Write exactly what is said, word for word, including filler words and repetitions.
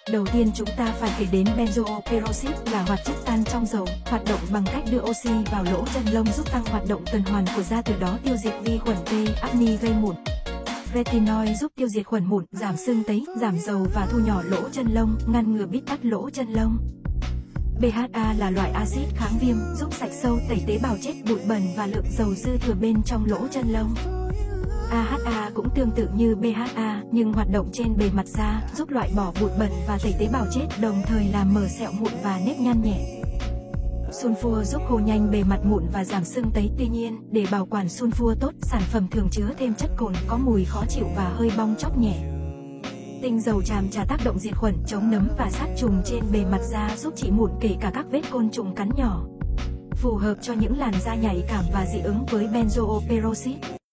Đầu tiên chúng ta phải kể đến benzoyl peroxide là hoạt chất tan trong dầu, hoạt động bằng cách đưa oxy vào lỗ chân lông giúp tăng hoạt động tuần hoàn của da, từ đó tiêu diệt vi khuẩn T. acne gây mụn. Retinoid giúp tiêu diệt khuẩn mụn, giảm sưng tấy, giảm dầu và thu nhỏ lỗ chân lông, ngăn ngừa bít tắc lỗ chân lông. bê hát a là loại axit kháng viêm, giúp sạch sâu, tẩy tế bào chết, bụi bẩn và lượng dầu dư thừa bên trong lỗ chân lông. a hát a cũng tương tự như bê hát a, nhưng hoạt động trên bề mặt da, giúp loại bỏ bụi bẩn và tẩy tế bào chết, đồng thời làm mờ sẹo mụn và nếp nhăn nhẹ. Sulfur giúp khô nhanh bề mặt mụn và giảm sưng tấy. Tuy nhiên, để bảo quản sulfur tốt, sản phẩm thường chứa thêm chất cồn, có mùi khó chịu và hơi bong tróc nhẹ. Tinh dầu tràm trà tác động diệt khuẩn, chống nấm và sát trùng trên bề mặt da, giúp trị mụn kể cả các vết côn trùng cắn nhỏ. Phù hợp cho những làn da nhạy cảm và dị ứng với benzoyl peroxide.